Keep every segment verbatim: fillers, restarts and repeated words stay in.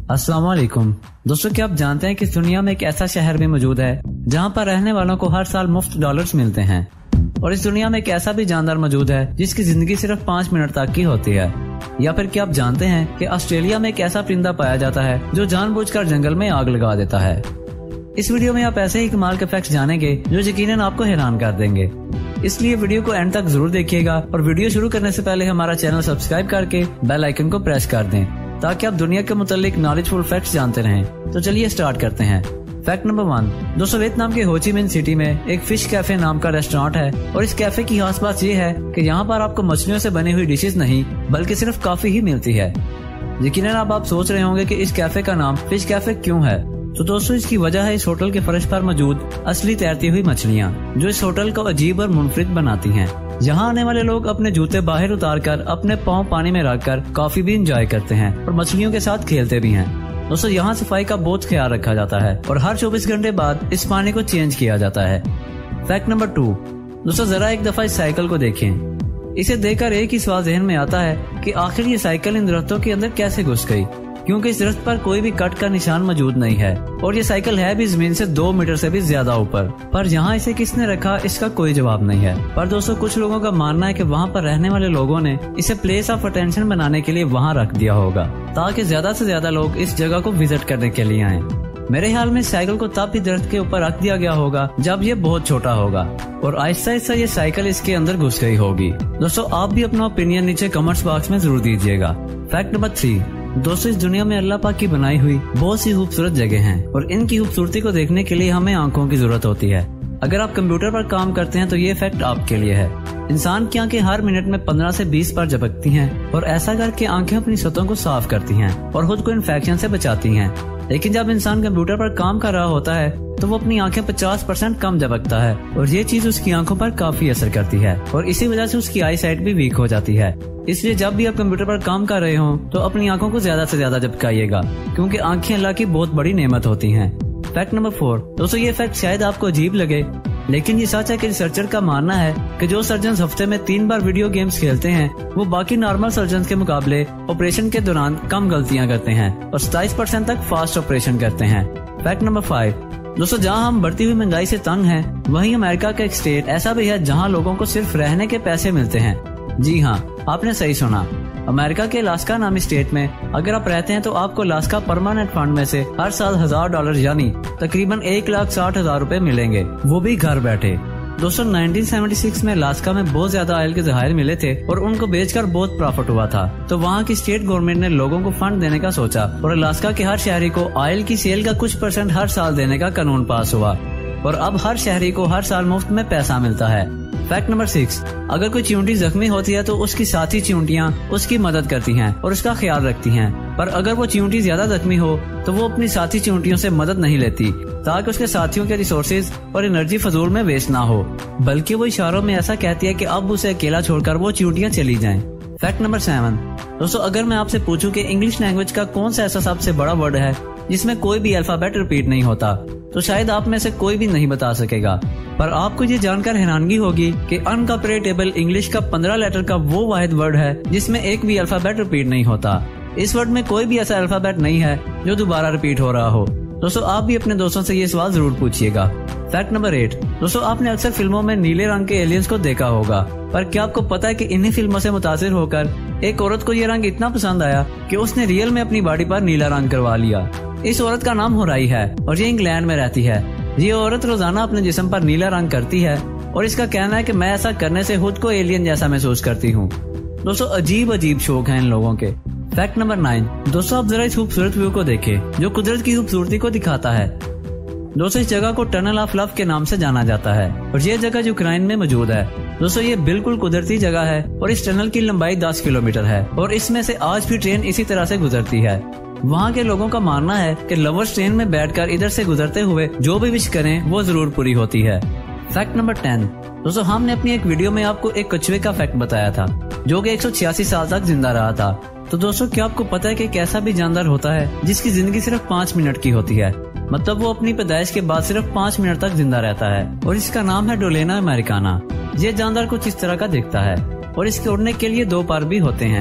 अस्सलाम वालेकुम दोस्तों, क्या आप जानते हैं कि इस दुनिया में एक ऐसा शहर भी मौजूद है जहां पर रहने वालों को हर साल मुफ्त डॉलर्स मिलते हैं। और इस दुनिया में एक ऐसा भी जानदार मौजूद है जिसकी जिंदगी सिर्फ पाँच मिनट तक की होती है। या फिर क्या आप जानते हैं कि ऑस्ट्रेलिया में एक ऐसा परिंदा पाया जाता है जो जानबूझकर जंगल में आग लगा देता है। इस वीडियो में आप ऐसे ही कमाल के फैक्ट्स जानेंगे जो यकीनन आपको हैरान कर देंगे, इसलिए वीडियो को एंड तक जरूर देखिएगा। और वीडियो शुरू करने से पहले हमारा चैनल सब्सक्राइब करके बेल आइकन को प्रेस कर दें ताकि आप दुनिया के मुतालिक नॉलेजफुल फैक्ट्स जानते रहें। तो चलिए स्टार्ट करते हैं। फैक्ट नंबर वन, दोस्तों वियतनाम के हो ची मिन सिटी में एक फिश कैफे नाम का रेस्टोरेंट है और इस कैफे की खास बात ये है कि यहाँ पर आपको मछलियों से बनी हुई डिशेज नहीं बल्कि सिर्फ कॉफी ही मिलती है। यकीनन अब आप सोच रहे होंगे कि इस कैफे का नाम फिश कैफे क्यों है। तो दोस्तों इसकी वजह है इस होटल के फर्श पर मौजूद असली तैरती हुई मछलियाँ जो इस होटल को अजीब और मुनफरिद बनाती हैं। यहाँ आने वाले लोग अपने जूते बाहर उतार कर अपने पाँव पानी में रखकर कॉफी भी इंजॉय करते हैं और मछलियों के साथ खेलते भी हैं। दोस्तों यहाँ सफाई का बहुत ख्याल रखा जाता है और हर चौबीस घंटे बाद इस पानी को चेंज किया जाता है। फैक्ट नंबर टू, दोस्तों जरा एक दफा इस साइकिल को देखें। इसे देखकर एक ही सवाल जहन में आता है कि आखिर ये साइकिल इन दरख्तों के अंदर कैसे घुस गई, क्योंकि इस दरख्त पर कोई भी कट का निशान मौजूद नहीं है और ये साइकिल है भी जमीन से दो मीटर से भी ज्यादा ऊपर। पर यहाँ इसे किसने रखा इसका कोई जवाब नहीं है। पर दोस्तों कुछ लोगों का मानना है कि वहाँ पर रहने वाले लोगों ने इसे प्लेस ऑफ अटेंशन बनाने के लिए वहाँ रख दिया होगा ताकि ज्यादा से ज्यादा लोग इस जगह को विजिट करने के लिए आए। मेरे ख्याल में साइकिल को तब ही दरख्त के ऊपर रख दिया गया होगा जब ये बहुत छोटा होगा और आहिस्ता आहिस्ता ये साइकिल इसके अंदर घुस गई होगी। दोस्तों आप भी अपना ओपिनियन नीचे कमेंट्स बॉक्स में जरूर दीजिएगा। फैक्ट नंबर थ्री, दोस्तों इस दुनिया में अल्लाह पाक की बनाई हुई बहुत सी खूबसूरत जगह हैं और इनकी खूबसूरती को देखने के लिए हमें आंखों की जरूरत होती है। अगर आप कंप्यूटर पर काम करते हैं तो ये फैक्ट आपके लिए है। इंसान की आंखें हर मिनट में पंद्रह से बीस बार झपकती हैं और ऐसा करके आंखें अपनी सतहों को साफ करती हैं और खुद को इन्फेक्शन से बचाती हैं। लेकिन जब इंसान कंप्यूटर पर काम कर रहा होता है तो वो अपनी आंखें पचास परसेंट कम झपकता है और ये चीज उसकी आंखों पर काफी असर करती है और इसी वजह से उसकी आई साइट भी वीक हो जाती है। इसलिए जब भी आप कंप्यूटर पर काम कर रहे हो तो अपनी आंखों को ज्यादा से ज्यादा झपकाइएगा क्योंकि आंखें अल्लाह की बहुत बड़ी नेमत होती हैं। फैक्ट नंबर फोर, दोस्तों ये फैक्ट शायद आपको अजीब लगे लेकिन ये सच है कि रिसर्चर का मानना है कि जो सर्जन हफ्ते में तीन बार वीडियो गेम्स खेलते हैं वो बाकी नॉर्मल सर्जन के मुकाबले ऑपरेशन के दौरान कम गलतियां करते हैं और सताइस परसेंट तक फास्ट ऑपरेशन करते हैं। फैक्ट नंबर फाइव, दोस्तों जहां हम बढ़ती हुई महंगाई से तंग हैं वहीं अमेरिका का एक स्टेट ऐसा भी है जहां लोगों को सिर्फ रहने के पैसे मिलते हैं। जी हाँ, आपने सही सुना। अमेरिका के अलास्का नामी स्टेट में अगर आप रहते हैं तो आपको अलास्का परमानेंट फंड में से हर साल हजार डॉलर यानी तकरीबन एक लाख साठ हजार रूपए मिलेंगे, वो भी घर बैठे। दोस्तों उन्नीस सौ छिहत्तर में अलास्का में बहुत ज्यादा ऑयल के जहायर मिले थे और उनको बेचकर बहुत प्रॉफिट हुआ था। तो वहाँ की स्टेट गवर्नमेंट ने लोगों को फंड देने का सोचा और अलास्का के हर शहरी को ऑयल की सेल का कुछ परसेंट हर साल देने का कानून पास हुआ और अब हर शहरी को हर साल मुफ्त में पैसा मिलता है। फैक्ट नंबर सिक्स, अगर कोई चींटी जख्मी होती है तो उसकी साथी चींटियां उसकी मदद करती हैं और उसका ख्याल रखती हैं। पर अगर वो चींटी ज्यादा जख्मी हो तो वो अपनी साथी चींटियों से मदद नहीं लेती ताकि उसके साथियों के रिसोर्सेज और एनर्जी फजूल में वेस्ट ना हो, बल्कि वो इशारों में ऐसा कहती है कि अब उसे अकेला छोड़कर वो चींटियां चली जाएं। फैक्ट नंबर सेवन, दोस्तों अगर मैं आपसे पूछूं कि इंग्लिश लैंग्वेज का कौन सा ऐसा सबसे बड़ा वर्ड है जिसमें कोई भी अल्फाबेट रिपीट नहीं होता तो शायद आप में से कोई भी नहीं बता सकेगा। पर आपको ये जानकर हैरानगी होगी कि अनकॉपरेटेबल इंग्लिश का पंद्रह लेटर का वो वाहिद वर्ड है जिसमें एक भी अल्फाबेट रिपीट नहीं होता। इस वर्ड में कोई भी ऐसा अल्फाबेट नहीं है जो दोबारा रिपीट हो रहा हो। दोस्तों आप भी अपने दोस्तों से ये सवाल जरूर पूछिएगा। फैक्ट नंबर एट, दोस्तों आपने अक्सर फिल्मों में नीले रंग के एलियंस को देखा होगा, पर क्या आपको पता है कि इन्हीं फिल्मों से मुतासिर होकर एक औरत को ये रंग इतना पसंद आया कि उसने रियल में अपनी बॉडी पर नीला रंग करवा लिया। इस औरत का नाम होराई है और ये इंग्लैंड में रहती है। ये औरत रोजाना अपने जिस्म पर नीला रंग करती है और इसका कहना है कि मैं ऐसा करने से खुद को एलियन जैसा महसूस करती हूँ। दोस्तों अजीब अजीब शौक हैं इन लोगों के। फैक्ट नंबर नाइन, दोस्तों आप जरा इस खूबसूरत व्यू को देखें जो कुदरत की खूबसूरती को दिखाता है। दोस्तों इस जगह को टनल ऑफ लव के नाम से जाना जाता है और ये जगह यूक्रेन में मौजूद है। दोस्तों ये बिल्कुल कुदरती जगह है और इस टनल की लंबाई दस किलोमीटर है और इसमें से आज भी ट्रेन इसी तरह से गुजरती है। वहाँ के लोगों का मानना है कि लवर्स ट्रेन में बैठकर इधर से गुजरते हुए जो भी विश करें वो जरूर पूरी होती है। फैक्ट नंबर टेन, दोस्तों हमने अपनी एक वीडियो में आपको एक कछुए का फैक्ट बताया था जो कि एक सौ छियासी साल तक जिंदा रहा था। तो दोस्तों क्या आपको पता है कि कैसा भी जानवर होता है जिसकी जिंदगी सिर्फ पाँच मिनट की होती है, मतलब वो अपनी पैदाइश के बाद सिर्फ पाँच मिनट तक जिंदा रहता है और इसका नाम है डोलेना अमेरिकाना। ये जानवर कुछ इस तरह का दिखता है और इसके उड़ने के लिए दो पर भी होते हैं।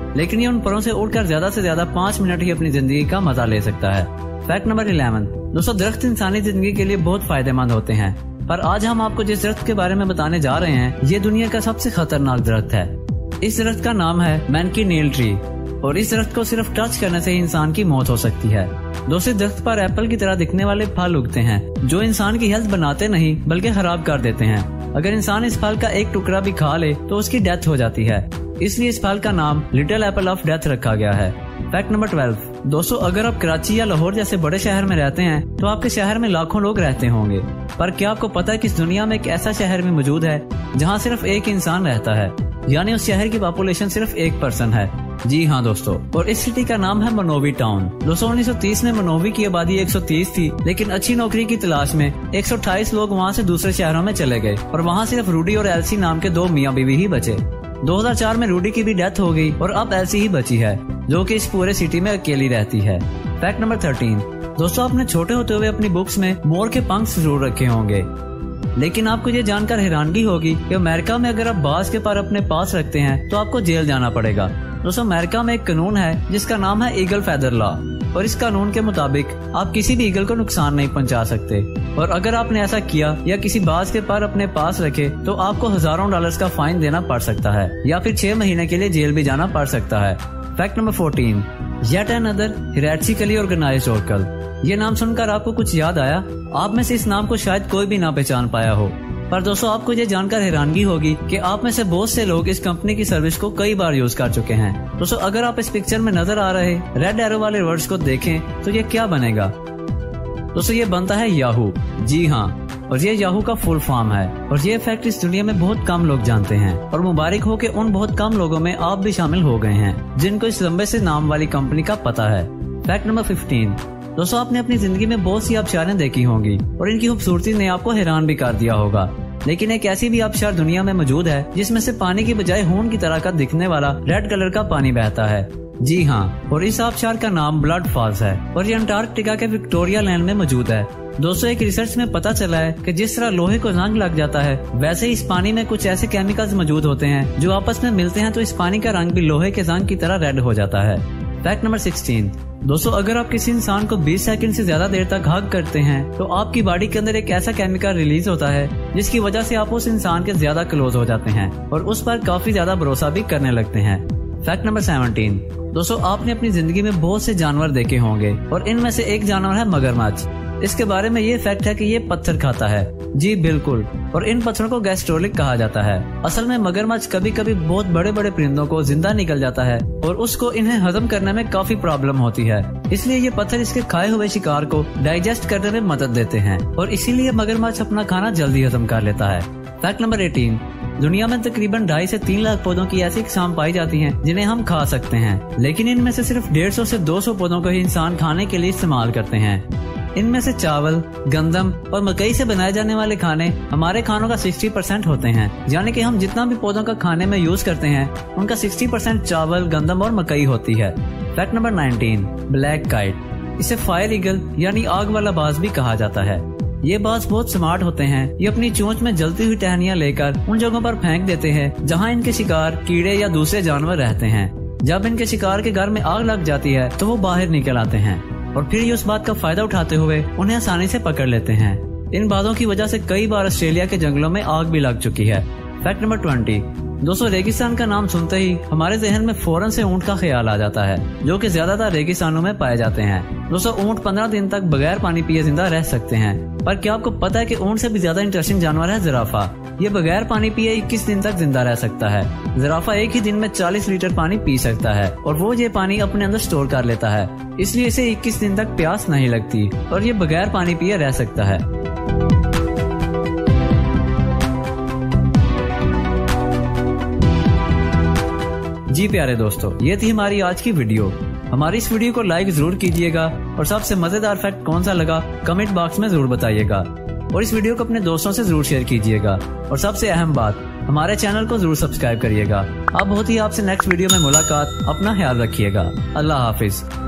लेकिन ये उन परों से उड़कर ज्यादा से ज्यादा पाँच मिनट ही अपनी जिंदगी का मजा ले सकता है। Fact number eleven. दोस्तों, दरख्त इंसानी जिंदगी के लिए बहुत फायदेमंद होते हैं, पर आज हम आपको जिस दरख्त के बारे में बताने जा रहे हैं ये दुनिया का सबसे खतरनाक दरख्त है। इस दरख्त का नाम है मैनकी नील ट्री और इस दरख्त को सिर्फ टच करने से ही इंसान की मौत हो सकती है। दोस्तों, दरख्त पर एप्पल की तरह दिखने वाले फल उगते हैं जो इंसान की हेल्थ बनाते नहीं बल्कि खराब कर देते हैं। अगर इंसान इस फल का एक टुकड़ा भी खा ले तो उसकी डेथ हो जाती है, इसलिए इस फल का नाम लिटिल एप्पल ऑफ डेथ रखा गया है। Fact number twelve. दोस्तों, अगर आप कराची या लाहौर जैसे बड़े शहर में रहते हैं तो आपके शहर में लाखों लोग रहते होंगे, पर क्या आपको पता है कि इस दुनिया में एक ऐसा शहर भी मौजूद है जहाँ सिर्फ एक इंसान रहता है, यानी उस शहर की पॉपुलेशन सिर्फ एक पर्सन है। जी हाँ दोस्तों, और इस सिटी का नाम है मनोवी टाउन। दोस्तों, उन्नीस सौ तीस में मनोवी की आबादी एक सौ तीस थी, लेकिन अच्छी नौकरी की तलाश में एक सौ अट्ठाईस लोग वहाँ से दूसरे शहरों में चले गए और वहाँ सिर्फ रूडी और एल्सी नाम के दो मियाँ बीवी ही बचे। दो हज़ार चार में रूडी की भी डेथ हो गई और अब एल्सी ही बची है जो कि इस पूरे सिटी में अकेली रहती है। Fact number thirteen. दोस्तों, आपने छोटे होते हुए अपनी बुक्स में मोर के पंख जरूर रखे होंगे, लेकिन आपको ये जानकर हैरानगी होगी कि अमेरिका में अगर आप बाज के पर अपने पास रखते हैं तो आपको जेल जाना पड़ेगा। दोस्तों, अमेरिका में एक कानून है जिसका नाम है ईगल फेदर लॉ और इस कानून के मुताबिक आप किसी भी ईगल को नुकसान नहीं पहुंचा सकते, और अगर आपने ऐसा किया या किसी बाज के पर अपने पास रखे तो आपको हजारों डॉलर्स का फाइन देना पड़ सकता है या फिर छह महीने के लिए जेल भी जाना पड़ सकता है। Fact number fourteen. Yet another hierarchically organized oracle. ये नाम सुनकर आपको कुछ याद आया? आप में से इस नाम को शायद कोई भी ना पहचान पाया हो, पर दोस्तों आपको ये जानकर हैरानगी होगी कि आप में से बहुत से लोग इस कंपनी की सर्विस को कई बार यूज कर चुके हैं। दोस्तों, अगर आप इस पिक्चर में नजर आ रहे रेड एरो वाले वर्ड्स को देखें तो ये क्या बनेगा? दोस्तों, ये बनता है याहू। जी हाँ, और ये याहू का फुल फॉर्म है और ये फैक्ट इस दुनिया में बहुत कम लोग जानते हैं, और मुबारक हो कि उन बहुत कम लोगों में आप भी शामिल हो गए हैं जिनको इस लंबे से नाम वाली कंपनी का पता है। Fact number fifteen. दोस्तों, आपने अपनी जिंदगी में बहुत सी आबशारें देखी होंगी और इनकी खूबसूरती ने आपको हैरान भी कर दिया होगा, लेकिन एक ऐसी भी आबशार दुनिया में मौजूद है जिसमें से पानी की बजाय खून की तरह का दिखने वाला रेड कलर का पानी बहता है। जी हाँ, और इस आबशार का नाम ब्लड फॉल्स है और ये अंटार्कटिका के विक्टोरिया लैंड में मौजूद है। दोस्तों, एक रिसर्च में पता चला है कि जिस तरह लोहे को जंग लग जाता है वैसे ही इस पानी में कुछ ऐसे केमिकल्स मौजूद होते हैं जो आपस में मिलते हैं तो इस पानी का रंग भी लोहे के जंग की तरह रेड हो जाता है। Fact number sixteen. दोस्तों, अगर आप किसी इंसान को बीस सेकंड से ज्यादा देर तक हग करते हैं तो आपकी बॉडी के अंदर एक ऐसा केमिकल रिलीज होता है जिसकी वजह से आप उस इंसान के ज्यादा क्लोज हो जाते हैं और उस पर काफी ज्यादा भरोसा भी करने लगते हैं। Fact number seventeen. दोस्तों, आपने अपनी जिंदगी में बहुत से जानवर देखे होंगे और इनमें से एक जानवर है मगरमच्छ। इसके बारे में ये फैक्ट है कि ये पत्थर खाता है। जी बिल्कुल, और इन पत्थरों को गैस्ट्रोलिक कहा जाता है। असल में मगरमच्छ कभी कभी बहुत बड़े बड़े परिंदों को जिंदा निकल जाता है और उसको इन्हें हजम करने में काफी प्रॉब्लम होती है, इसलिए ये पत्थर इसके खाए हुए शिकार को डाइजेस्ट करने में मदद देते हैं और इसीलिए मगरमच्छ अपना खाना जल्दी हजम कर लेता है। Fact number eighteen. दुनिया में तकरीबन ढाई से तीन लाख पौधों की ऐसी किस्म पाई जाती हैं जिन्हें हम खा सकते हैं, लेकिन इनमें से सिर्फ डेढ़ सौ से दो सौ पौधों को ही इंसान खाने के लिए इस्तेमाल करते हैं। इनमें से चावल, गंदम और मकई से बनाए जाने वाले खाने हमारे खानों का साठ परसेंट होते हैं, यानी कि हम जितना भी पौधों का खाने में यूज करते हैं उनका साठ परसेंट चावल, गंदम और मकई होती है। Fact number nineteen. Black kite. इसे फायर ईगल यानी आग वाला बाज भी कहा जाता है। ये बाज बहुत स्मार्ट होते हैं। ये अपनी चोंच में जलती हुई टहनियां लेकर उन जगहों पर फेंक देते हैं जहाँ इनके शिकार कीड़े या दूसरे जानवर रहते हैं। जब इनके शिकार के घर में आग लग जाती है तो वो बाहर निकल आते हैं और फिर ये उस बात का फायदा उठाते हुए उन्हें आसानी से पकड़ लेते हैं। इन बातों की वजह से कई बार ऑस्ट्रेलिया के जंगलों में आग भी लग चुकी है। Fact number twenty. दोस्तों, रेगिस्तान का नाम सुनते ही हमारे जहन में फौरन से ऊंट का ख्याल आ जाता है जो कि ज्यादातर रेगिस्तानों में पाए जाते हैं। दोस्तों, ऊंट पंद्रह दिन तक बगैर पानी पिए जिंदा रह सकते हैं, पर क्या आपको पता है कि ऊंट से भी ज्यादा इंटरेस्टिंग जानवर है जिराफा। ये बगैर पानी पिए इक्कीस दिन तक जिंदा रह सकता है। जिराफा एक ही दिन में चालीस लीटर पानी पी सकता है और वो ये पानी अपने अंदर स्टोर कर लेता है, इसलिए इसे इक्कीस दिन तक प्यास नहीं लगती और ये बगैर पानी पिए रह सकता है। जी प्यारे दोस्तों, ये थी हमारी आज की वीडियो। हमारी इस वीडियो को लाइक जरूर कीजिएगा और सबसे मजेदार फैक्ट कौन सा लगा कमेंट बॉक्स में जरूर बताइएगा और इस वीडियो को अपने दोस्तों से जरूर शेयर कीजिएगा और सबसे अहम बात, हमारे चैनल को जरूर सब्सक्राइब करिएगा। अब होती है आपसे नेक्स्ट वीडियो में मुलाकात। अपना ख्याल रखिएगा। अल्लाह हाफिज।